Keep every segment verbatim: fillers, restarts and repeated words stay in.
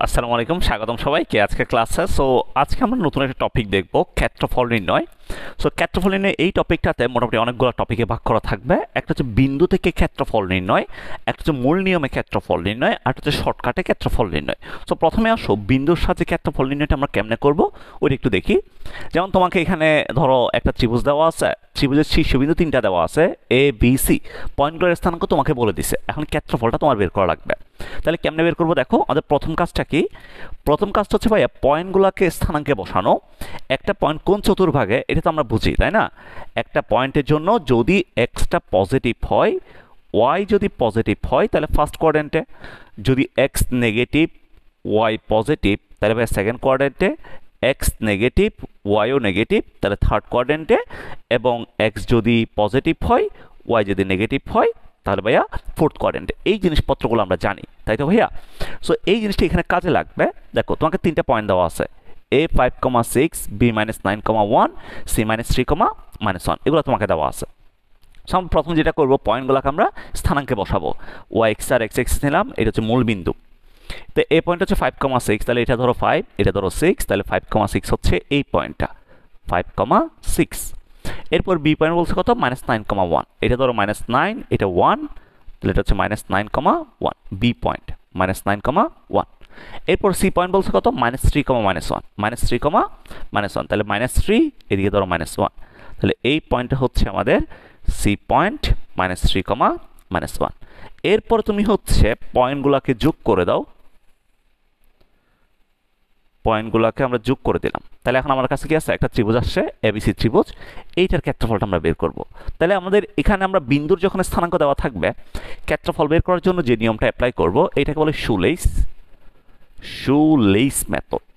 আসসালামু আলাইকুম, স্বাগতম সবাইকে আজকে ক্লাসে। সো আজকে আমরা নতুন একটা টপিক দেখব, ক্ষেত্রফল নির্ণয়। সো ক্ষেত্রফল নির্ণয় এই টপিকটাতে মোটামুটি অনেকগুলো টপিকে ভাগ করা থাকবে। একটা হচ্ছে বিন্দু থেকে ক্ষেত্রফল নির্ণয়, একটা হচ্ছে মূল নিয়মে ক্ষেত্রফল নির্ণয়, আর একটা হচ্ছে শর্টকাটে ক্ষেত্রফল নির্ণয়। সো প্রথমে আসো বিন্দুর সাহায্যে ক্ষেত্রফল নির্ণয়টা আমরা কেমনে করব ওইটা একটু দেখি। যেমন তোমাকে এখানে ধরো একটা ত্রিভুজ দেওয়া আছে, ত্রিভুজের শীর্ষবিন্দু তিনটা দেওয়া আছে, এ বি সি। পয়েন্টগুলোর স্থানাঙ্ক তোমাকে বলে দিছে, এখন ক্ষেত্রফলটা তোমার বের করা লাগবে। তাহলে কেমনে বের করবো দেখো, আমাদের প্রথম কাজটা কি? প্রথম কাজটা হচ্ছে ভাইয়া পয়েন্টগুলোকে স্থানাঙ্কে বসানো। একটা পয়েন্ট কোন চতুর্ভাগে এটা তো আমরা বুঝি, তাই না? একটা পয়েন্টের জন্য যদি এক্সটা পজিটিভ হয়, ওয়াই যদি পজিটিভ হয় তাহলে ফার্স্ট কোয়াড্রেন্টে, যদি এক্স নেগেটিভ ওয়াই পজিটিভ তাহলে ভাই সেকেন্ড কোয়াড্রেন্টে, এক্স নেগেটিভ ওয়াইও নেগেটিভ তাহলে থার্ড কোয়াড্রেন্টে, এবং এক্স যদি পজিটিভ হয় ওয়াই যদি নেগেটিভ হয় তাহলে ভাইয়া ফোর্থ কোয়াড্রেন্টে। এই জিনিসপত্রগুলো আমরা জানি, তাই তো ভাইয়া? সো এই জিনিসটা এখানে কাজে লাগবে। দেখো তোমাকে তিনটা পয়েন্ট দেওয়া আছে, A five comma six, B minus nine comma one, C minus three comma minus one, এগুলো তোমাকে দেওয়া আছে। সো আমরা প্রথম যেটা করবো, পয়েন্টগুলোকে আমরা স্থানাঙ্কে বসাবো। ওয়াই এক্স আর এক্স এক্স নিলাম, এটা হচ্ছে মূল বিন্দু। তো এই পয়েন্ট হচ্ছে ফাইভ কমা সিক্স, তাহলে এটা ধরো ফাইভ, এটা ধরো সিক্স, তাহলে ফাইভ কমা সিক্স হচ্ছে এই পয়েন্টটা, ফাইভ কমা সিক্স। এরপর বি পয়েন্ট বলছে কত? মাইনাস নাইন কমা ওয়ান, এটা ধরো মাইনাস নাইন, এটা ওয়ান, তাহলে এটা হচ্ছে minus nine comma one, B point minus nine comma one. এরপর সি পয়েন্ট বলছে কত? Minus three comma minus one, minus three comma minus one, তাহলে মাইনাস থ্রি, এদিকে ধরো মাইনাস ওয়ান, তাহলে এই পয়েন্টটা হচ্ছে আমাদের C point, minus three comma minus one. এরপর তুমি হচ্ছে পয়েন্টগুলোকে যোগ করে দাও, পয়েন্টগুলোকে আমরা যোগ করে দিলাম। তাহলে এখন আমার কাছে কি আছে? একটা ত্রিভুজ আসছে, এবিসি ত্রিভুজ। এইটার ক্ষেত্রফলটা আমরা বের করব। তাহলে আমাদের এখানে আমরা বিন্দুর যখন স্থানাঙ্ক দেওয়া থাকবে, ক্ষেত্রফল বের করার জন্য যে নিয়মটা অ্যাপ্লাই করব এটাকে বলে শুলেইস শুলেইস মেথড।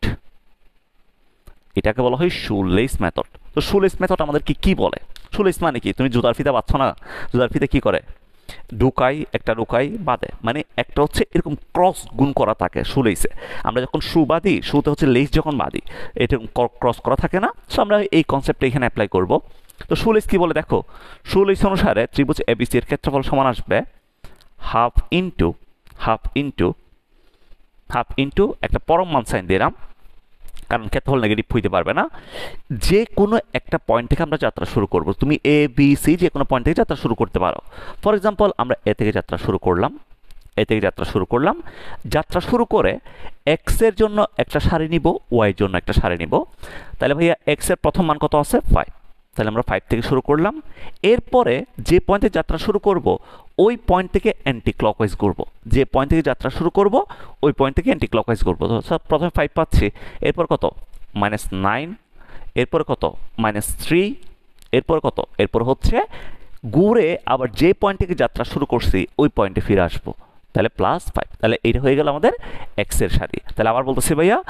এটাকে বলা হয় শুলেইস মেথড। তো শুলেইস মেথড আমাদের কি কি বলে? শুলেইস মানে কি? তুমি জুতার ফিতা বাঁধছো না, জুতার ফিতে কি করে? ঢুকাই, একটা ঢুকাই বাঁধে, মানে একটা হচ্ছে এরকম ক্রস গুণ করা থাকে শুলেইসে। আমরা যখন শু বাঁধি, শুতে হচ্ছে লেস যখন বাঁধি এটা ক্রস করা থাকে না। সো আমরা এই কনসেপ্টটা এখানে অ্যাপ্লাই করব। তো শুলেইস কি বলে দেখো, শুলেইস অনুসারে ত্রিভুজ এবিসি এর ক্ষেত্রফল সমান আসবে half into half into half into একটা পরম মান সাইন দিলাম, কারণ ক্ষেত্রফল নেগেটিভ হইতে পারবে না। যে কোনো একটা পয়েন্ট থেকে আমরা যাত্রা শুরু করব। তুমি এ বি সি যে কোনো পয়েন্ট থেকে যাত্রা শুরু করতে পারো। ফর এক্সাম্পল আমরা এ থেকে যাত্রা শুরু করলাম, এ থেকে যাত্রা শুরু করলাম। যাত্রা শুরু করে এক্স এর জন্য একটা সারি নিব, ওয়াই এর জন্য একটা সারি নিব। তাহলে ভাইয়া এক্স এর প্রথম মান কত আছে? ফাইভ, তাহলে আমরা ফাইভ থেকে শুরু করলাম। এরপরে যে পয়েন্টে যাত্রা শুরু করব ওই পয়েন্ট থেকে অ্যান্টি ক্লকওয়াইজ ঘুরবো। যে পয়েন্ট থেকে যাত্রা শুরু করব ওই পয়েন্ট থেকে অ্যান্টি ক্লকওয়াইজ ঘুরবো। তো প্রথমে ফাইভ পাচ্ছি, এরপর কত? মাইনাস নাইন, এরপর কত? মাইনাস থ্রি, এরপর কত? এরপর হচ্ছে ঘুরে আবার যে পয়েন্ট থেকে যাত্রা শুরু করছি ওই পয়েন্টে ফিরে আসবো, তাহলে প্লাস ফাইভ। তাহলে এটা হয়ে গেল আমাদের এক্স এর সারি। তাহলে আবার বলতেছি ভাইয়া,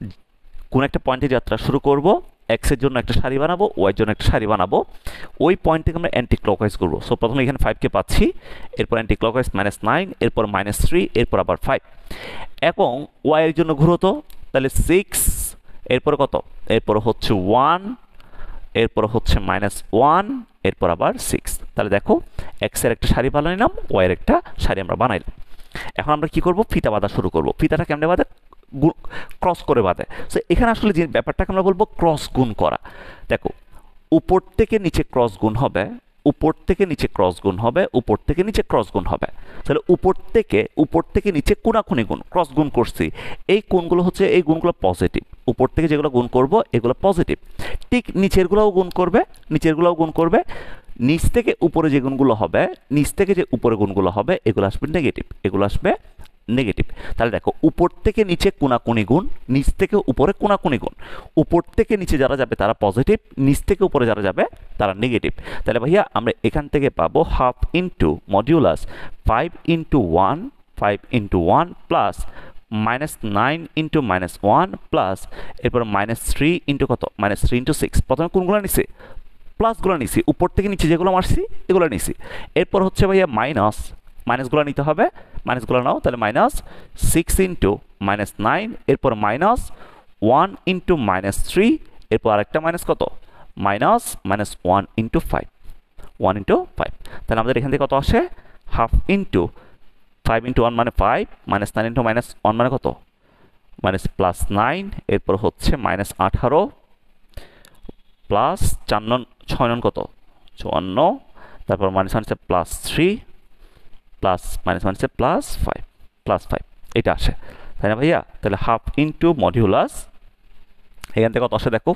কোন একটা পয়েন্টে যাত্রা শুরু করব, এক্স এর জন্য একটা সারি বানাবো, ওয়াই এর জন্য একটা সারি বানাবো, ওই পয়েন্ট থেকে আমরা অ্যান্টি ক্লকওয়াইজ করবো। সো প্রথমে এখানে ফাইভকে পাচ্ছি, এরপর অ্যান্টি ক্লকওয়াইজ মাইনাস নাইন, এরপর মাইনাস থ্রি, এরপর আবার ফাইভ। এবং ওয়াই এর জন্য ঘুরতো, তাহলে সিক্স, এরপর কত? এরপর হচ্ছে ওয়ান, এরপর হচ্ছে মাইনাস ওয়ান, এরপর আবার সিক্স। তাহলে দেখো এক্স এর একটা সারি বানাইলাম, ওয়াই এর একটা সারি আমরা বানাইলাম। এখন আমরা কি করব? ফিতা বাঁধা শুরু করব। ফিতাটা কেমনে বাঁধে? ক্রস করে বাঁধে। সো এখানে আসলে যে ব্যাপারটাকে আমরা বলবো ক্রস গুণ করা। দেখো উপর থেকে নিচে ক্রস গুণ হবে, উপর থেকে নিচে ক্রস গুণ হবে, উপর থেকে নিচে ক্রস গুণ হবে। তাহলে উপর থেকে উপর থেকে নিচে কোনাকুনি গুণ, ক্রস গুণ করছি। এই কোণগুলো হচ্ছে, এই গুণগুলো পজিটিভ। উপর থেকে যেগুলো গুণ করব এগুলো পজিটিভ। ঠিক নিচেরগুলোও গুণ করবে, নিচেরগুলোও গুণ করবে। নিচ থেকে উপরে যে গুণগুলো হবে, নিচ থেকে যে উপরে গুণগুলো হবে এগুলো আসবে নেগেটিভ, এগুলো আসবে নেগেটিভ। তাহলে দেখো উপর থেকে নিচে কোনাকুনি গুণ, নিচ থেকে উপরে কোনাকুনি গুণ। উপর থেকে নিচে যারা যাবে তারা পজিটিভ, নিচ থেকে উপরে যারা যাবে তারা নেগেটিভ। তাহলে ভাইয়া আমরা এখান থেকে পাবো half into modulus five into one, five into one plus minus nine into minus one plus এরপর মাইনাস থ্রি ইন্টু কত? Minus three into six. প্রথমে কোনগুলো নিছি? প্লাসগুলো নিছি, উপর থেকে নিচে যেগুলো মারছি এগুলো নিছি। এরপর হচ্ছে ভাইয়া মাইনাস, মাইনাসগুলো নিতে হবে, মাইনাসগুলো নাও। তাহলে minus six into minus nine, এরপর minus one into minus three, এরপর আরেকটা মাইনাস কত? Minus minus one into five, one into five. তাহলে আমাদের এখান থেকে কত আসে? Half into five into one মানে five, minus nine into minus one মানে কত? মাইনাস প্লাস নাইন, এরপর হচ্ছে মাইনাস আঠারো প্লাস চার নন ছয় নন কত চুয়ান্ন, তারপর মাইনাস মাইনাসে প্লাস থ্রি প্লাস মাইনাস মাইনাসে প্লাস ফাইভ প্লাস ফাইভ এটা আসে, তাই না ভাইয়া? তাহলে হাফ ইন্টু মডিউলাস এখান থেকে কত আসে দেখো,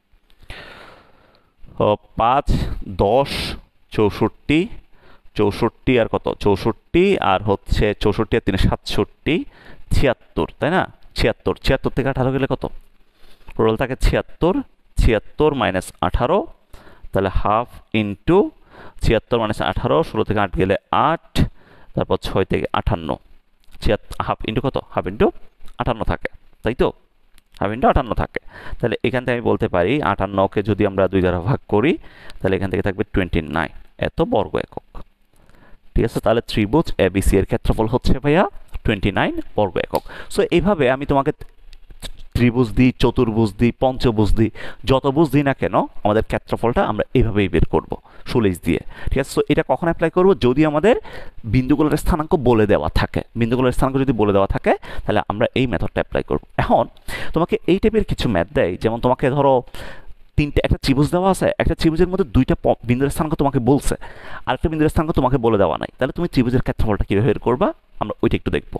পাঁচ দশ চৌষট্টি, চৌষট্টি আর কত চৌষট্টি আর হচ্ছে চৌষট্টি আর তিনে সাতষট্টি, ছিয়াত্তর, তাই না? ছিয়াত্তর, ছিয়াত্তর থেকে আঠারো গেলে কত টোটাল থাকে ছিয়াত্তর, ছিয়াত্তর মাইনাস আঠারো, তাহলে হাফ ইন্টু ছিয়াত্তর মাইনাস আঠারো, ষোলো থেকে আট গেলে আট, তারপর ছয় থেকে আটান্ন, ছিয়াত্তর হাফ ইন্টু কত হাফ ইন্টু আটান্ন থাকে, তাই তো? হাফ ইন্টু আটান্ন থাকে। তাহলে এখান থেকে আমি বলতে পারি আটান্নকে যদি আমরা দুই দ্বারা ভাগ করি তাহলে এখান থেকে থাকবে টোয়েন্টি নাইন এত বর্গ একক, ঠিক আছে? তাহলে ত্রিভুজ এবিসি এর ক্ষেত্রফল হচ্ছে ভাইয়া টোয়েন্টি নাইন বর্গ একক। সো এইভাবে আমি তোমাকে ত্রিভুজ দিই, চতুর্ভুজ দিই, পঞ্চভুজ দিই, যত ভুজ দিই না কেন আমাদের ক্ষেত্রফলটা আমরা এইভাবেই বের করব সুলেজ দিয়ে, ঠিক আছে? সো এটা কখন অ্যাপ্লাই করব? যদি আমাদের বিন্দুগুলোর স্থানাঙ্ক বলে দেওয়া থাকে, বিন্দুগুলোর স্থানাঙ্ক যদি বলে দেওয়া থাকে তাহলে আমরা এই মেথডটা অ্যাপ্লাই করব। এখন তোমাকে এই টাইপের কিছু ম্যাথ দেয়, যেমন তোমাকে ধরো তিনটে একটা ত্রিভুজ দেওয়া আছে, একটা ত্রিভুজের মধ্যে দুইটা বিন্দুর স্থানাঙ্ক তোমাকে বলছে, আর একটা বিন্দুর স্থানাঙ্ক তোমাকে বলে দেওয়া নাই, তাহলে তুমি ত্রিভুজের ক্ষেত্রফলটা কিভাবে বের করবা আমরা ওইটা একটু দেখবো।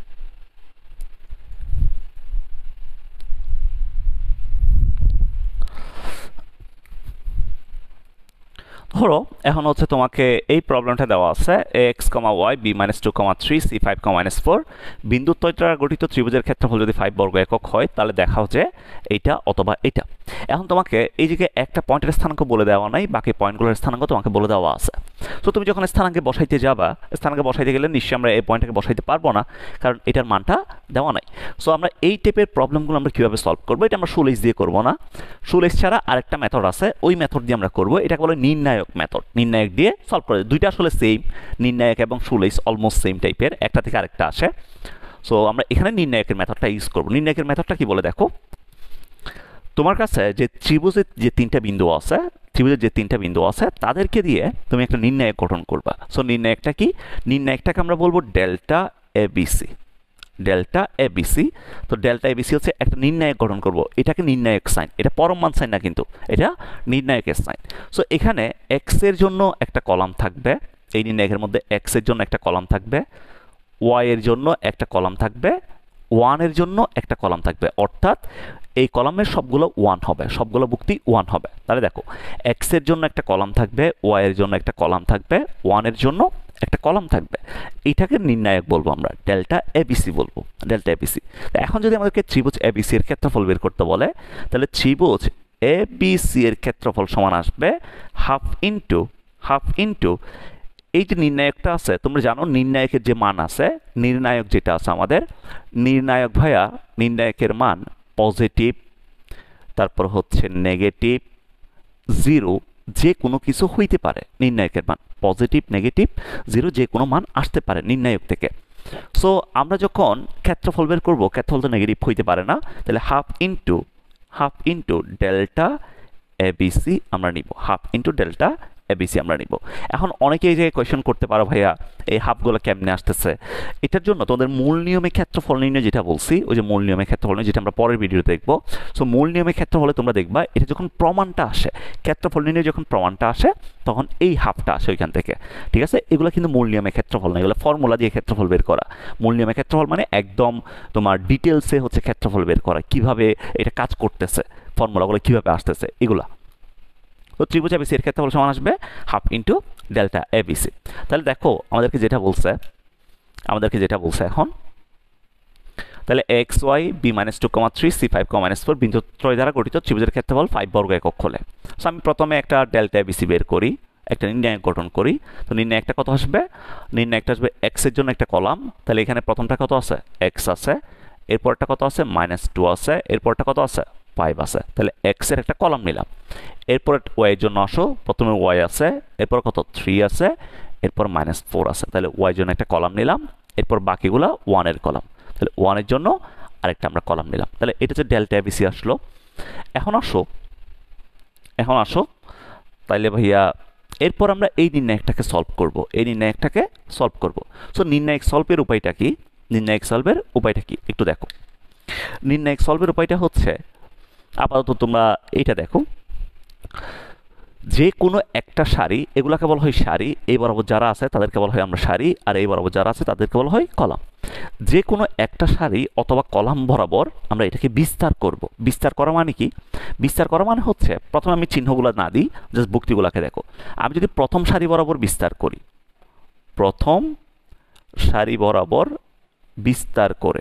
ধরো এখন হচ্ছে তোমাকে এই প্রবলেমটা দেওয়া আছে x comma y B minus two comma three C five comma minus four বিন্দু দ্বয় গঠিত ত্রিভুজের ক্ষেত্রফল যদি ফাইভ বর্গ একক হয় তাহলে দেখাও যে এইটা অথবা এইটা। এখন তোমাকে এই দিকে একটা পয়েন্টের স্থানাঙ্ক বলে দেওয়া নাই, বাকি পয়েন্টগুলোর স্থানাঙ্ক তোমাকে বলে দেওয়া আছে। তো তুমি যখন স্থানাঙ্কে বসাইতে যাবা, স্থানাঙ্কে বসাইতে গেলে নিশ্চয়ই আমরা এই পয়েন্টটাকে বসাইতে পারবো না, কারণ এটার মানটা দেওয়া নাই। সো আমরা এই টাইপের প্রবলেমগুলো আমরা কীভাবে সলভ করবো, এটা আমরা সুলেজ দিয়ে করবো না, সুলেজ ছাড়া আরেকটা মেথড আছে, ওই মেথড দিয়ে আমরা করবো। এটাকে বলে নির্ণায়ক মেথড, নির্ণায়ক দিয়ে সলভ করে। দুইটা আসলে সেম, নির্ণায়ক এবং সুলেজ অলমোস্ট সেম টাইপের, একটা থেকে আরেকটা আসে। সো আমরা এখানে নির্ণায়কের মেথডটা ইউজ করবো। নির্ণায়কের মেথডটা কি বলে দেখো, তোমার কাছে যে ত্রিভুজের যে তিনটা বিন্দু আছে, ত্রিভুজের যে তিনটা বিন্দু আছে তাদেরকে দিয়ে তুমি একটা নির্ণায়ক গঠন করবা। সো নির্ণায়কটা কি, নির্ণায়কটাকে আমরা বলবো ডেল্টা এবিসি, ডেল্টা এবিসি। তো ডেল্টা এবিসি হচ্ছে একটা নির্ণায়ক গঠন করব, এটাকে নির্ণায়ক সাইন, এটা পরম মান সাইন না কিন্তু, এটা নির্ণায়কের সাইন। সো এখানে এক্স এর জন্য একটা কলাম থাকবে, এই নির্ণায়কের মধ্যে এক্স এর জন্য একটা কলাম থাকবে, ওয়াই এর জন্য একটা কলাম থাকবে, ওয়ান এর জন্য একটা কলাম থাকবে, অর্থাৎ এই কলামের সবগুলো ওয়ান হবে, সবগুলো ভুক্তি ওয়ান হবে। তাহলে দেখো এক্স এর জন্য একটা কলাম থাকবে, ওয়াই এর জন্য একটা কলাম থাকবে, ওয়ান এর জন্য একটা কলাম থাকবে, এটাকে নির্ণায়ক বলবো আমরা, ডেল্টা এবিসি বলবো, ডেল্টা এবিসি। এখন যদি আমাদেরকে ত্রিভুজ এবিসি এর ক্ষেত্রফল বের করতে বলে তাহলে ত্রিভুজ এবিসি এর ক্ষেত্রফল সমান আসবে হাফ ইন্টু হাফ ইন্টু এই যে নির্ণায়কটা আছে, তোমরা জানো নির্ণায়কের যে মান আছে, নির্ণায়ক যেটা আছে আমাদের, নির্ণায়ক ভাইয়া নির্ণায়কের মান পজিটিভ, তারপর হচ্ছে নেগেটিভ, জিরো, যে কোনো কিছু হইতে পারে। নির্ণায়কের মান পজিটিভ, নেগেটিভ, জিরো, যে কোনো মান আসতে পারে নির্ণায়ক থেকে। সো আমরা যখন ক্ষেত্রফল বের করবো, ক্ষেত্রফল তো নেগেটিভ হইতে পারে না, তাহলে half into half into delta ABC আমরা নিব, হাফ ইন্টু ডেল্টা এবিসি আমরা নিব। এখন অনেকেই যে কোয়েশ্চেন করতে পারো ভাইয়া এই হাফগুলো কেমনে আসতেছে, এটার জন্য তোমাদের মূল নিয়মে ক্ষেত্রফল নির্ণয় যেটা বলছি, ওই যে মূল নিয়মে ক্ষেত্রফল নির্ণয় যেটা আমরা পরের ভিডিওতে দেখবো। সো মূল নিয়মে ক্ষেত্রফলে তোমরা দেখবা এটা যখন প্রমাণটা আসে, ক্ষেত্রফল নির্ণয় যখন প্রমাণটা আসে তখন এই হাফটা আসে ওইখান থেকে, ঠিক আছে? এগুলো কিন্তু মূল নিয়মে ক্ষেত্রফল না, এগুলো ফর্মুলা দিয়ে ক্ষেত্রফল বের করা। মূল নিয়মে ক্ষেত্রফল মানে একদম তোমার ডিটেলসে হচ্ছে ক্ষেত্রফল বের করা, কিভাবে এটা কাজ করতেছে, ফর্মুলাগুলো কিভাবে আসতেছে এগুলা। তো ত্রিভুজ এবিসি এর ক্ষেত্রফল সমান আসবে হাফ ইন্টু ডেল্টা এবিসি। তাহলে দেখো আমাদেরকে যেটা বলছে, আমাদেরকে যেটা বলছে এখন, তাহলে x y B minus two comma three C five comma minus four বিন্দু ত্রয় দ্বারা গঠিত ত্রিভুজের ক্ষেত্রফল ফাইভ বর্গ একক হলে। সো আমি প্রথমে একটা ডেল্টা এবিসি বের করি, একটা নির্ণায়ক গঠন করি। তো নির্ণায়কটা কত আসবে, নির্ণায়কটা আসবে এক্স এর জন্য একটা কলাম, তাহলে এখানে প্রথমটা কত আছে, এক্স আছে, এরপরটা কত আছে, মাইনাস টু আছে, এরপরটা কত আছে, ফাইভ আছে, তাহলে এক্স এর একটা কলাম নিলাম। এরপর ওয়াই এর জন্য আসো, প্রথমে ওয়াই আছে, এরপর কত থ্রি আছে, এরপর মাইনাস ফোর আছে, তাহলে ওয়াই এর জন্য একটা কলাম নিলাম, এরপর বাকিগুলা ওয়ান এর কলাম, তাহলে ওয়ান এর জন্য আরেকটা আমরা কলাম নিলাম। তাহলে এটা হচ্ছে ডেল্টা এবিসি আসলো। এখন আসো এখন আসো তাইলে ভাইয়া এরপর আমরা এই নির্ণায়কটাকে সলভ করব, এই নির্ণায়কটাকে সলভ করব। সো নির্ণায়ক সলভের উপায়টা কি, নির্ণায়ক সলভের উপায়টা কি একটু দেখো। নির্ণায়ক সলভের উপায়টা হচ্ছে আপাতত তোমরা এইটা দেখো, যে কোনো একটা সারি, এগুলাকে বলা হয় সারি, এই বরাবর যারা আছে তাদেরকে বলা হয় আমরা সারি, আর এই বরাবর যারা আছে তাদেরকে বলা হয় কলাম। যে কোনো একটা সারি অথবা কলাম বরাবর আমরা এটাকে বিস্তার করব। বিস্তার করা মানে কি? বিস্তার করা মানে হচ্ছে, প্রথমে আমি চিহ্নগুলো না দিই, জাস্ট যুক্তিগুলোকে দেখো। আমি যদি প্রথম সারি বরাবর বিস্তার করি, প্রথম সারি বরাবর বিস্তার করে,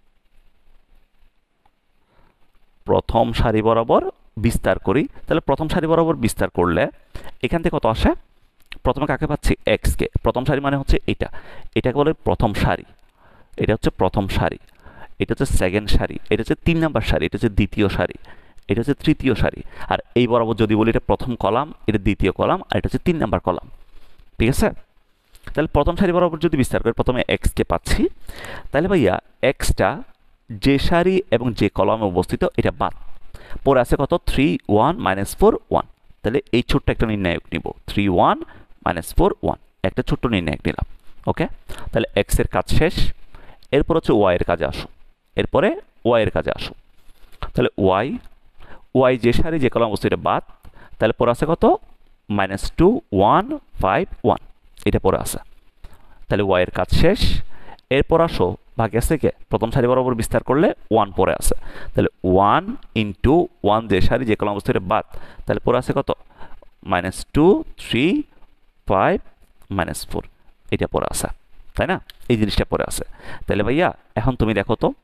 প্রথম সারি বরাবর বিস্তার করি, তাহলে প্রথম সারি বরাবর বিস্তার করলে এখান থেকে কত আসে? প্রথমে কাকে পাচ্ছি? এক্স কে। প্রথম সারি মানে হচ্ছে এটা, এটাকে বলে প্রথম সারি, এটা হচ্ছে প্রথম সারি, এটা হচ্ছে সেকেন্ড সারি, এটা হচ্ছে তিন নাম্বার সারি, এটা হচ্ছে দ্বিতীয় সারি, এটা হচ্ছে তৃতীয় সারি। আর এই বরাবর যদি বলি এটা প্রথম কলাম, এটা দ্বিতীয় কলাম, আর এটা হচ্ছে তিন নাম্বার কলাম। ঠিক আছে? তাহলে প্রথম সারি বরাবর যদি বিস্তার করি, প্রথমে এক্স কে পাচ্ছি, তাহলে ভাইয়া এক্সটা যে সারি এবং যে কলামে অবস্থিত এটা বাদ, পরে আছে কত? Three one minus four one. তাহলে এই ছোট্ট একটা নির্ণায়ক নিব, three one minus four one, একটা ছোট্ট নির্ণায়ক নিলাম। ওকে, তাহলে এক্স এর কাজ শেষ। এরপর হচ্ছে ওয়াই এর কাজে আসো, এরপরে ওয়াই এর কাজে আসো। তাহলে ওয়াই, ওয়াই যে সারি যে কলাম অবস্থিত এটা বাদ, তাহলে পরে আছে কত? Minus two one five one, এটা পরে আছে। তাহলে ওয়াই এর কাজ শেষ। এরপর আসো, বাকি আছে কে? প্রথম সারি বরাবর বিস্তার করলে ওয়ান পরে আছে, তাহলে ওয়ান ইন্টু ওয়ান যে সারি যে কলাম অবস্থিত বাদ, তাহলে পরে আছে কত? Minus two three five minus four, এটা পরে আছে, তাই না? এই জিনিসটা পরে আছে। তাহলে ভাইয়া এখন তুমি দেখো তো,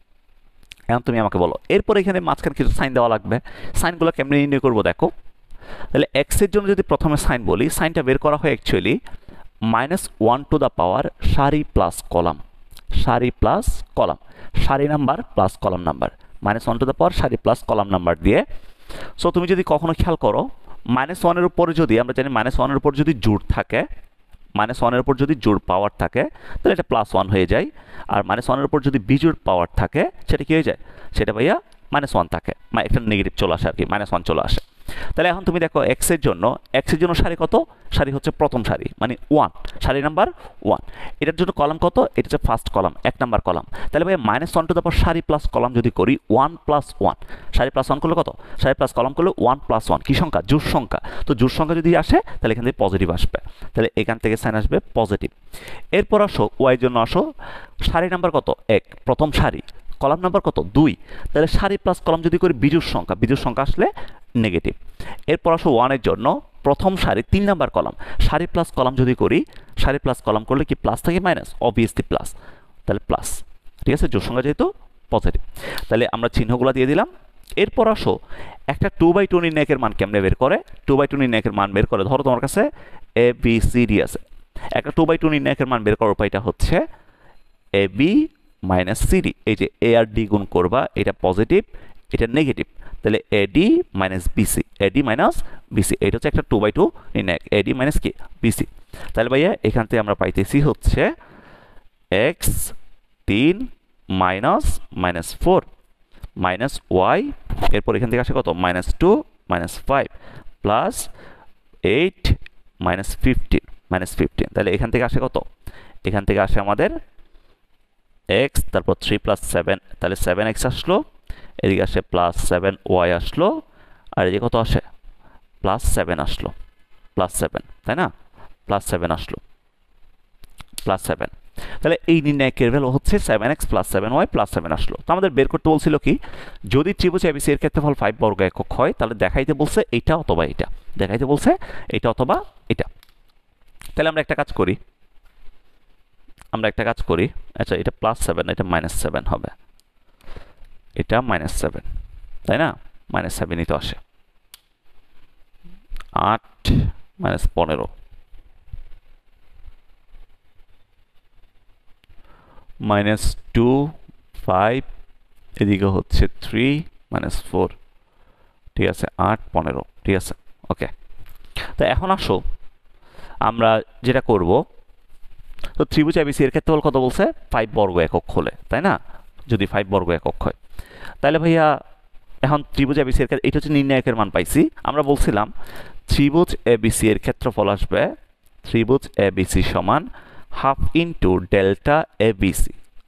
এখন তুমি আমাকে বলো, এরপর এখানে মাঝখানে কিছু সাইন দেওয়া লাগবে। সাইনগুলো কেমনি নির্ণয় করবো দেখো। তাহলে এক্স এর জন্য যদি প্রথমে সাইন বলি, সাইনটা বের করা হয় actually minus one to the power সারি প্লাস কলাম, সারি প্লাস কলাম, সারি number plus column number, minus one to the power সারি প্লাস কলাম নাম্বার দিয়ে। সো তুমি যদি কখনো খেয়াল করো, মাইনাস ওয়ানের উপরে যদি আমরা জানি মাইনাস ওয়ানের উপর যদি জোড় থাকে, মাইনাস ওয়ানের উপর যদি জোড় পাওয়ার থাকে তাহলে এটা প্লাস ওয়ান হয়ে যায়, আর মাইনাস ওয়ানের উপর যদি বিজোড় পাওয়ার থাকে সেটা কি হয়ে যায়? সেটা ভাইয়া মাইনাস ওয়ান থাকে, মানে একটা নেগেটিভ চলে আসে আর কি, মাইনাস ওয়ান চলে আসে। তাহলে এখন তুমি দেখো এক্স এর জন্য, এক্স এর জন্য সারি কত? সারি হচ্ছে প্রথম সারি মানে ওয়ান, সারি নাম্বার ওয়ান। এটার জন্য কলাম কত? এটা হচ্ছে ফার্স্ট কলাম, এক নাম্বার কলাম। তাহলে ভাই minus one to the power সারি প্লাস কলাম যদি করি, ওয়ান প্লাস ওয়ান, সারি প্লাস ওয়ান করলে কত? সারি প্লাস কলাম করলে ওয়ান প্লাস ওয়ান, কি সংখ্যা? জোড় সংখ্যা। তো জোড় সংখ্যা যদি আসে তাহলে এখান থেকে পজিটিভ আসবে, তাহলে এখান থেকে সাইন আসবে পজিটিভ। এরপর আসো ওয়াই জন্য, আসো সারি নাম্বার কত? এক, প্রথম সারি, কলাম নাম্বার কত? দুই। তাহলে সারি প্লাস কলাম যদি করি বিজোড় সংখ্যা, বিজোড় সংখ্যা আসলে নেগেটিভ। এরপর আসো ওয়ানের জন্য প্রথম সারি তিন নাম্বার কলাম, সারি প্লাস কলাম যদি করি, সারি প্লাস কলাম করলে কি প্লাস থাকে মাইনাস? অবভিয়াসলি প্লাস, তাহলে প্লাস। ঠিক আছে, জোড় সংখ্যা যেহেতু পজিটিভ, তাহলে আমরা চিহ্নগুলো দিয়ে দিলাম। এরপর আসো একটা টু বাই টু নির্ণায়কের মান কেমনে বের করে? টু বাই টু নির্ণায়কের মান বের করে, ধরো তোমার কাছে এ বি সি ডি আছে, একটা টু বাই টু নির্ণায়কের মান বের করার উপায়টা হচ্ছে এ বি মাইনাস সিডি, এই যে এ আর ডি গুণ করবা, এটা পজিটিভ এটা নেগেটিভ, তাহলে AD minus BC, AD minus BC, এটা হচ্ছে একটা টু বাই টু নির্ণায়ক, এডি মাইনাস কি? বিসি। তাহলে ভাইয়া এখান থেকে আমরা পাইতেছি হচ্ছে এক্স তিন minus minus four minus y, এরপর এখান থেকে আসে কত? Minus two minus five plus eight minus fifteen, minus fifteen. তাহলে এখান থেকে আসে কত? এখান থেকে আসে আমাদের এক্স, তারপর থ্রি প্লাস সেভেন, তাহলে সেভেন এক্স আসলো, এদিকে আসে প্লাস সেভেন ওয়াই আসলো, আর এদিকে কত আসে? প্লাস সেভেন আসলো, প্লাস সেভেন, তাই না? প্লাস সেভেন আসলো, প্লাস সেভেন। তাহলে এই নির্ণায়কের ভ্যালু হচ্ছে seven x plus seven y plus seven আসলো। তো আমাদের বের করতে বলছিল কি, যদি ত্রিভুজ এবিসি এর ক্ষেত্রফল ফাইভ বর্গ একক হয় তাহলে দেখাইতে বলছে এটা অথবা এটা, দেখাইতে বলছে এটা অথবা এটা। তাহলে আমরা একটা কাজ করি, আমরা একটা কাজ করি আচ্ছা এটা প্লাস সেভেন, এটা মাইনাস সেভেন হবে, এটা মাইনাস সেভেন, তাই না? মাইনাস সেভেনই তো আসে, আট মাইনাস পনেরো মাইনাস টু ফাইভ, এদিকে হচ্ছে থ্রি মাইনাস ফোর, ঠিক আছে, আট পনেরো, ঠিক আছে, ওকে। তো এখন আসো আমরা যেটা করব, তো ত্রিভুজ এবিসি এর ক্ষেত্রফল কত বলছে? ফাইভ বর্গ একক হলে, তাই না? যদি ফাইভ বর্গ একক হয় তাহলে ভাইয়া এখন ত্রিভুজ এবিসি এর ক্ষেত্রে এটা হচ্ছে নির্ণায়কের মান পাইছি। আমরা বলছিলাম ত্রিভুজ এবিসি এর ক্ষেত্রফল আসবে, ত্রিভুজ এবিসি সমান half into delta ABC,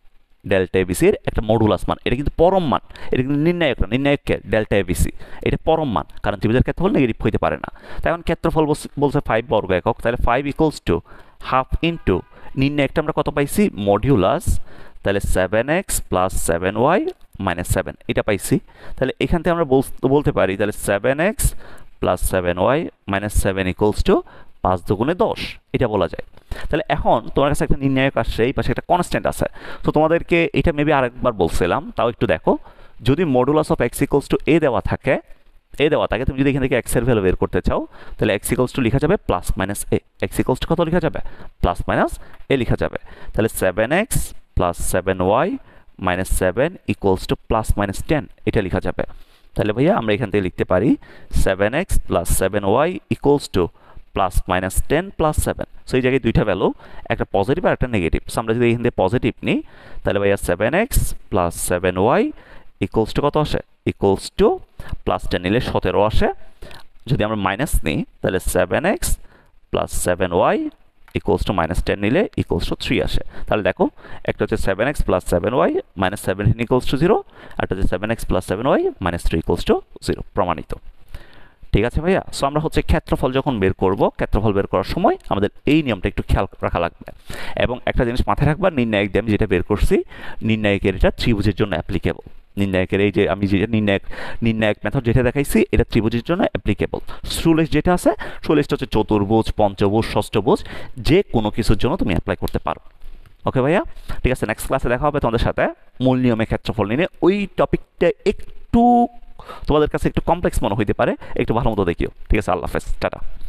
delta এবিসির একটা মডুলাস মান, এটা কিন্তু পরম মান, এটা কিন্তু নির্ণায়ক না, নির্ণায়ককে ডেল্টা এবিসি, এটা পরম মান, কারণ ত্রিভুজের ক্ষেত্রফল নেগেটিভ হইতে পারে না। তাই এখন ক্ষেত্রফল বলছে ফাইভ বর্গ একক, তাহলে five equals to half into নির্ণায়কটা আমরা কত পাইছি মডিউলাস, তাহলে seven x plus seven y minus seven এটা পাইছি। তাহলে এখান থেকে আমরা বলতে পারি তাহলে seven x plus seven y minus seven equals to পাঁচ দুগুণে দশ, এটা বলা যায়। তাহলে এখন তোমার কাছে একটা নির্ণায়ক আসছে, এই পাশে একটা কনস্ট্যান্ট আছে, তো তোমাদেরকে এটা মেবি আরেকবার বলছিলাম, তাও একটু দেখো, যদি modulus of x equals to A দেওয়া থাকে, এ দেওয়া থাকে, তুমি যদি এখান থেকে এক্স এর ভ্যালু বের করতে চাও, তাহলে এক্স ইকুয়ালস টু লেখা যাবে plus minus A, x equals to কত লেখা যাবে প্লাস মাইনাস এ লেখা যাবে। তাহলে seven x plus seven y minus seven equals to plus minus ten এটা লেখা যাবে। তাহলে ভাইয়া আমরা এখান থেকে লিখতে পারি seven x plus seven y equals to plus minus ten plus seven. So এই জায়গায় দুইটা ভ্যালু, একটা পজিটিভ আর একটা নেগেটিভ। সো আমরা যদি এখান থেকে পজিটিভ নিই, তাহলে ভাইয়া seven x plus seven y equals to কত আসে ইকুয়ালস টু প্লাস টেন নিলে সতেরো আসে। যদি আমরা মাইনাস নিই তাহলে seven x plus seven y equals to minus ten নিলে ইকুয়ালস টু থ্রি আসে। তাহলে দেখো একটা হচ্ছে seven x plus seven y minus seventeen equals to zero, একটা হচ্ছে seven x plus seven y minus three equals to zero, প্রমাণিত। ঠিক আছে ভাইয়া। সো আমরা হচ্ছে ক্ষেত্রফল যখন বের করব, ক্ষেত্রফল বের করার সময় আমাদের এই নিয়মটা একটু খেয়াল রাখা লাগবে। এবং একটা জিনিস মাথায় রাখবা, নির্ণায়ক দিয়ে আমি যেটা বের করছি, নির্ণায়কের এটা ত্রিভুজের জন্য অ্যাপ্লিকেবল। নির্ণায়কের এই যে আমি যে নির্ণায়ক নির্ণায়ক মেথড যেটা দেখাইছি, এটা ত্রিভুজের জন্য অ্যাপ্লিকেবল। সুলেশ যেটা আছে, সুলেশটা হচ্ছে চতুর্ভুজ, পঞ্চভুজ, ষষ্ঠভুজ, যে কোনো কিছুর জন্য তুমি অ্যাপ্লাই করতে পারো। ওকে ভাইয়া, ঠিক আছে। নেক্সট ক্লাসে দেখা হবে তোমাদের সাথে মূল নিয়মে ক্ষেত্রফল নিয়ে। ওই টপিকটা একটু তোমাদের কাছে একটু কমপ্লেক্স মনে হইতে পারে, একটু ভালো মতো দেখিও। ঠিক আছে, আল্লাহ হাফেজ, টাটা।